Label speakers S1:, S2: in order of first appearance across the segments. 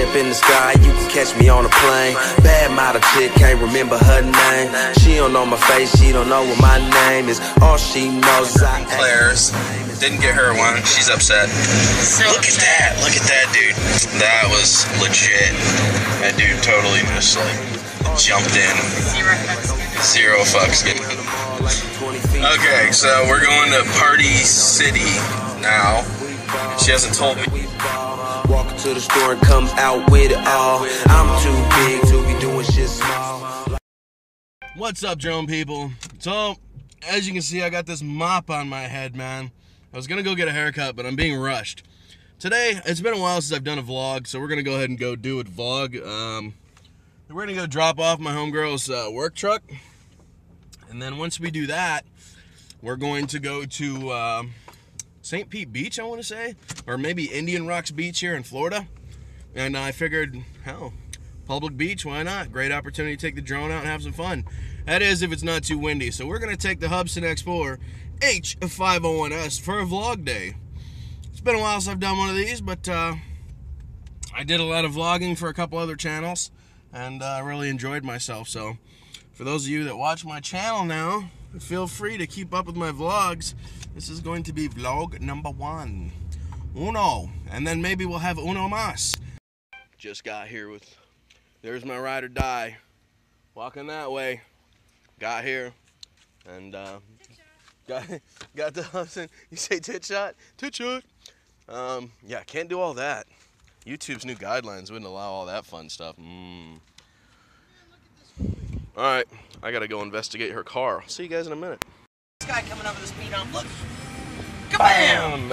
S1: up in the sky, you can catch me on a plane. Bad model chick, can't remember her name. She don't know my face, she don't know what my name is. All she knows is
S2: Claire's. Didn't get her one, she's upset. Look at that dude. That was legit. That dude totally just like jumped in. Zero fucks given. Okay, so we're going to Party City now. She hasn't told me.
S1: Walk to the store and come out with it all. I'm too big to be doing shit small.
S3: What's up, drone people? So, as you can see, I got this mop on my head, man. I was gonna go get a haircut, but I'm being rushed. Today, it's been a while since I've done a vlog, so we're gonna go ahead and go do a vlog. We're gonna go drop off my homegirl's work truck. And then once we do that, we're going to go to St. Pete Beach, I want to say, or maybe Indian Rocks Beach here in Florida. And I figured, hell, public beach, why not? Great opportunity to take the drone out and have some fun. That is, if it's not too windy. So we're going to take the Hubsan Explorer H501S for a vlog day. It's been a while since I've done one of these, but I did a lot of vlogging for a couple other channels, and I really enjoyed myself. So for those of you that watch my channel now, feel free to keep up with my vlogs. This is going to be vlog number 1. Uno. And then maybe we'll have uno más. Just got here with, there's my ride or die. Walking that way. Got here. And got the Hubsan. You say tit shot? Tit shot. Yeah, can't do all that. YouTube's new guidelines wouldn't allow all that fun stuff. Alright, I gotta go investigate her car. I'll see you guys in a minute.
S4: This guy coming over the speed hump, look!
S3: Kabam!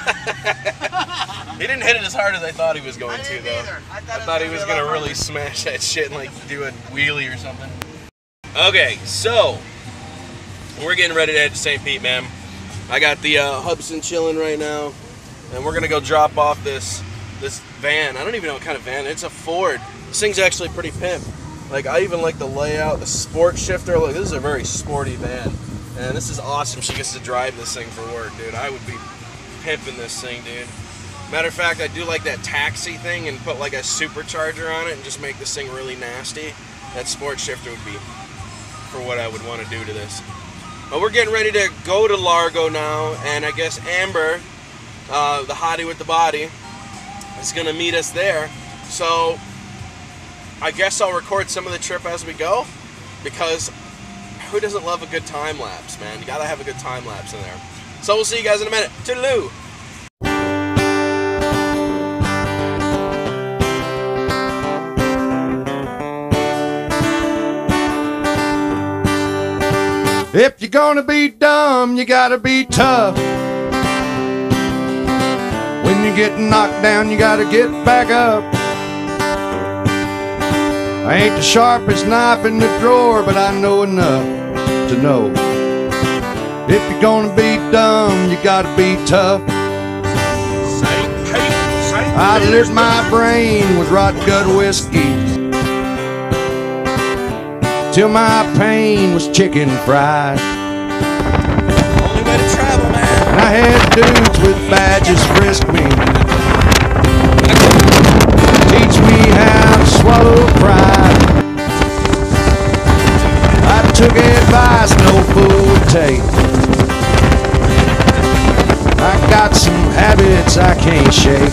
S3: He didn't hit it as hard as I thought he was going to, though. I thought he was gonna really smash that shit and like do a wheelie or something. Okay, so we're getting ready to head to St. Pete, man. I got the Hubsan chilling right now, and we're gonna go drop off this van. I don't even know what kind of van. It's a Ford. This thing's actually pretty pimp. Like, I even like the layout, the sport shifter. Look, this is a very sporty van. And this is awesome. She gets to drive this thing for work, dude. I would be pimping this thing, dude. Matter of fact, I do like that taxi thing and put like a supercharger on it and just make this thing really nasty. That sport shifter would be for what I would want to do to this. But we're getting ready to go to Largo now. And I guess Amber, the hottie with the body, is going to meet us there. So I guess I'll record some of the trip as we go, because who doesn't love a good time lapse, man? You gotta have a good time lapse in there. So we'll see you guys in a minute. Toodaloo!
S5: If you're gonna be dumb, you gotta be tough. When you get knocked down, you gotta get back up. I ain't the sharpest knife in the drawer, but I know enough to know. If you're gonna be dumb, you gotta be tough. I lit my brain with rot gut whiskey till my pain was chicken fried.
S3: Only way to travel, man.
S5: And I had dudes with badges frisk me, teach me how to swallow pride. I took advice no fool would take. I got some habits I can't shake.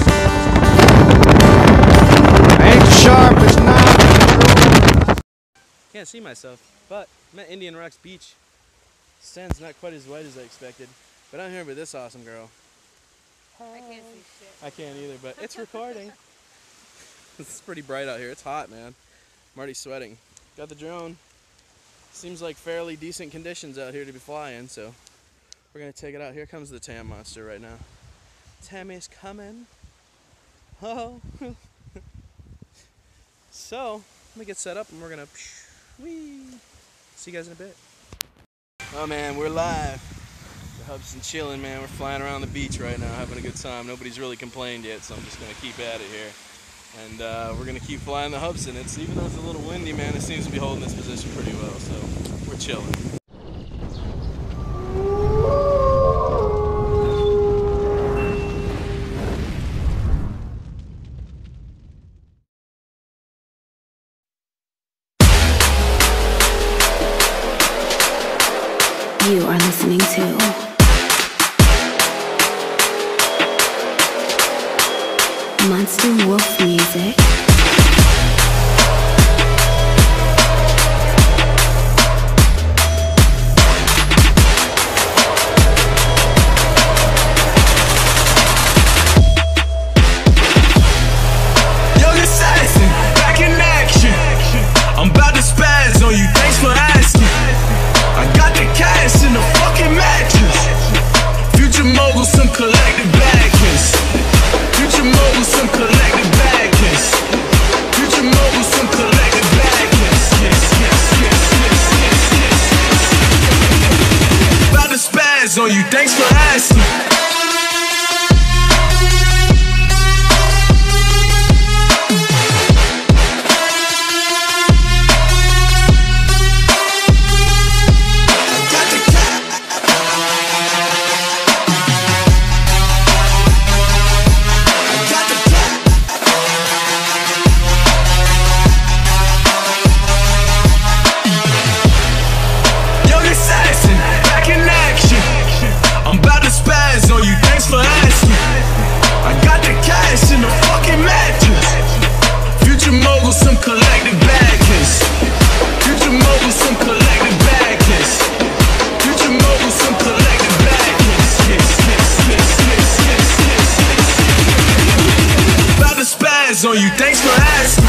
S5: Ain't the sharpest knife.
S6: Can't see myself, but I'm at Indian Rocks Beach. Sun's not quite as white as I expected, but I'm here with this awesome girl.
S7: I can't see shit.
S6: I can't either, but it's recording. It's pretty bright out here. It's hot, man. I'm already sweating. Got the drone. Seems like fairly decent conditions out here to be flying, so we're gonna take it out. Here comes the Tam monster right now. Tammy's coming. Oh. So, let me get set up and we're gonna whee. See you guys in a bit.
S3: Oh man, we're live. The Hubsan chilling, man. We're flying around the beach right now, having a good time. Nobody's really complained yet, so I'm just gonna keep at it here. And we're gonna keep flying the Hubsan. Even though it's a little windy, man, it seems to be holding this position pretty well, so we're chilling.
S8: You are listening to Monster Wolf Music.
S9: Young assassin, back in action. I'm about to spaz on you, thanks for asking. I got the cash in the fucking mattress. Future mogul, some collective backers. Future mogul, some collective backers. Future mogul, some collective backers. About to spaz on you, thanks for asking. Some collective backers. Future mogul, some collective backers. Future mogul, some collective backers. About to spaz on you, thanks for asking.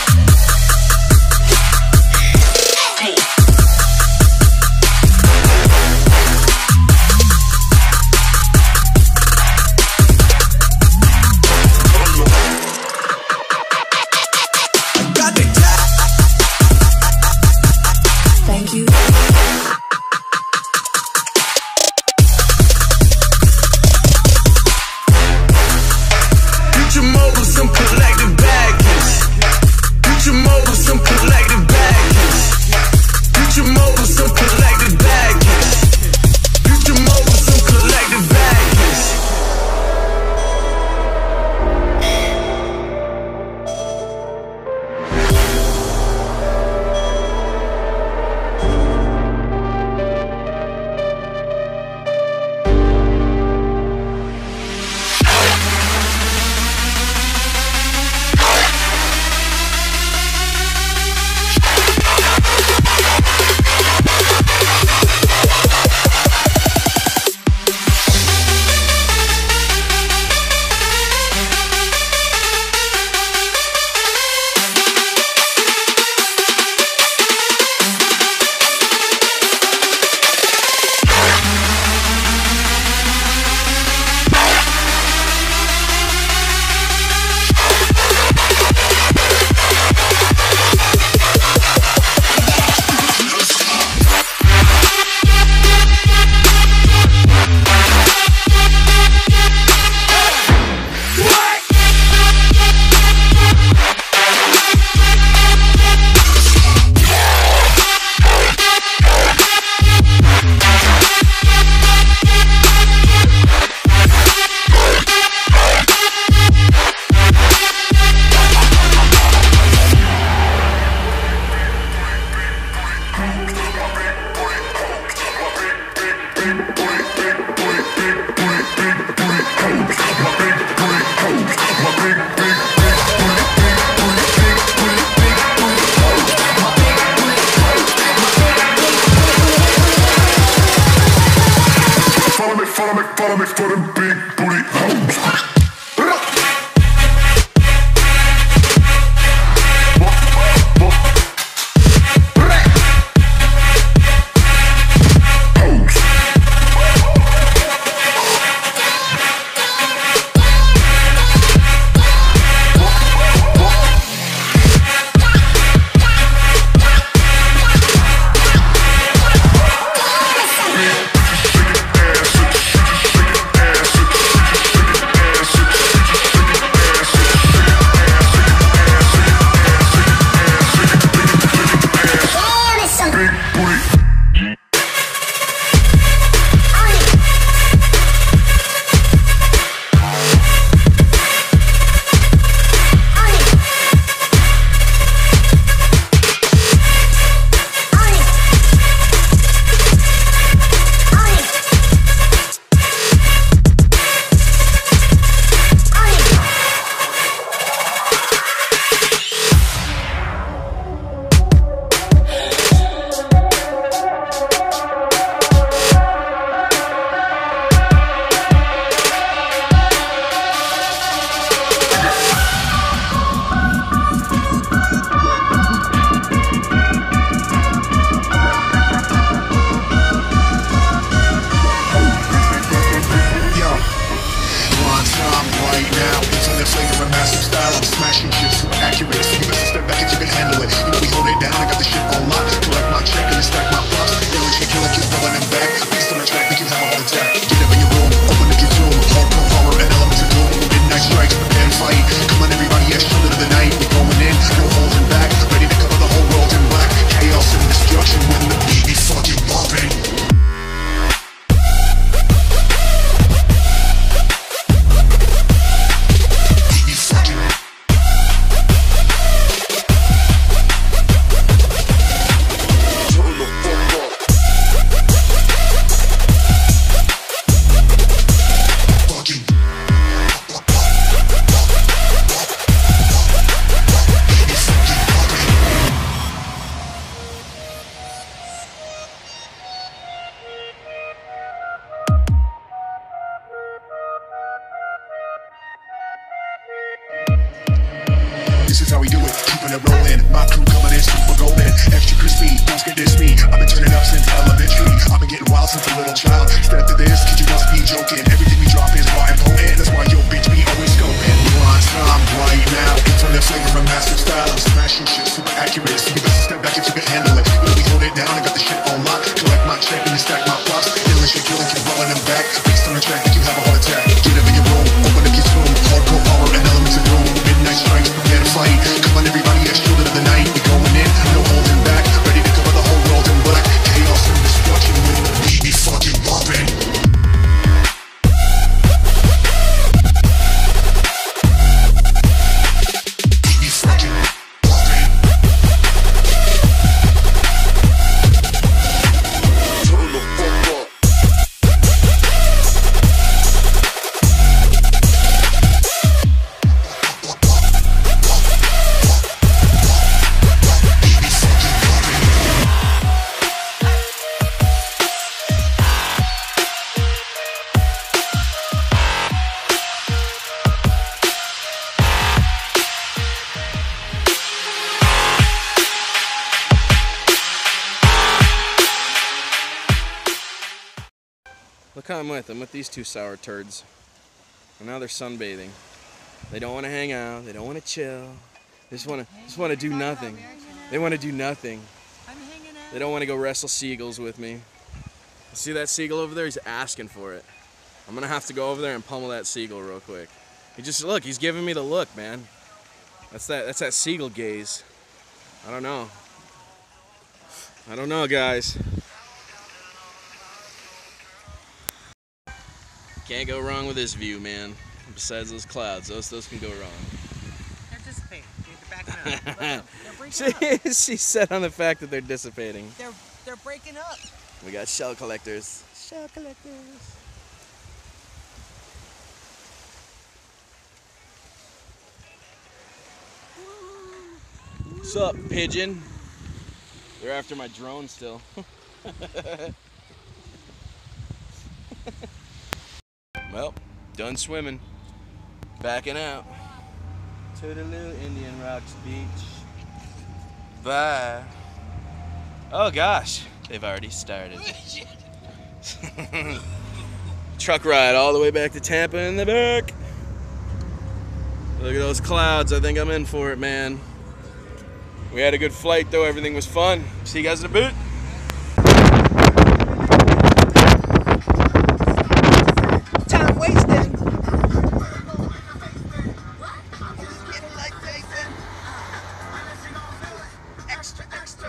S10: Follow me for them big booty hoes. Ass this is how we do it. Keeping it rolling, my crew coming in super golden. Extra crispy, don't get this me. I've been turning up since elementary. I've been getting wild since a little child. Step to this, kid, you must be joking. Everything we drop is raw and potent. That's why yo bitch be always scoping. Rewind time right now. Turn that flavor from massive style. I'm smashing shit super accurate. So you best step back if you can handle it. Let me hold it down, I got the shit on lock. Collect my check and stack my props. Killing shit, killing, keep rolling them back. Based on the track, make you have a heart attack. Get up in your room, open up your room. Hardcore power and elements of doom. Midnight strikes, prepare to fight. Come on everybody, that's children of the night. We going in, no holding back. Ready to cover the whole world in black. Chaos and destruction with the beat be fucking bumping.
S6: Look how I'm with these two sour turds. And now they're sunbathing. They don't want to hang out, they don't want to chill. They just want to do nothing. They want to do nothing. They don't want to go wrestle seagulls with me. See that seagull over there? He's asking for it. I'm gonna have to go over there and pummel that seagull real quick. Look, he's giving me the look, man. That's that seagull gaze. I don't know. I don't know, guys. Can't go wrong with this view, man. Besides those clouds, those can go wrong.
S4: They're dissipating. They're backing up. They're breaking up.
S6: She's set on the fact that they're dissipating.
S4: They're breaking up.
S6: We got shell collectors. Shell collectors. What's up, pigeon? They're after my drone still. Well, done swimming. Backing out. Toodaloo, Indian Rocks Beach. Bye. Oh gosh, they've already started. Truck ride all the way back to Tampa in the back. Look at those clouds. I think I'm in for it, man. We had a good flight though. Everything was fun. See you guys in a bit.
S4: Time wasted. Extra, extra.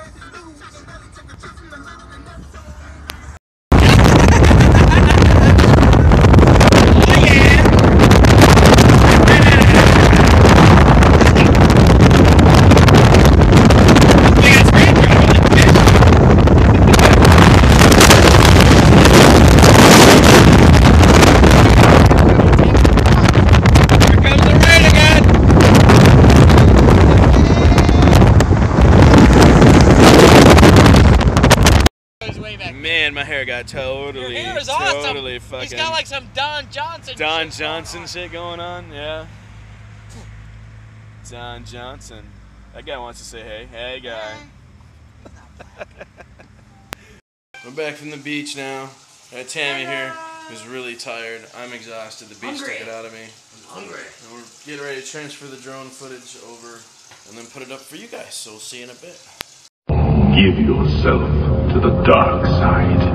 S6: Man, my hair got totally,
S4: Your hair is awesome.
S6: totally fucking.
S4: He's got like some Don Johnson.
S6: Shit going on, yeah. Don Johnson. That guy wants to say hey. Hey, guy. We're back from the beach now. Got Tammy here, who's really tired. I'm exhausted. The beach took it out of me.
S4: I'm hungry.
S6: And we're getting ready to transfer the drone footage over and then put it up for you guys. So we'll see you in a bit.
S10: Give yourself to the dark side.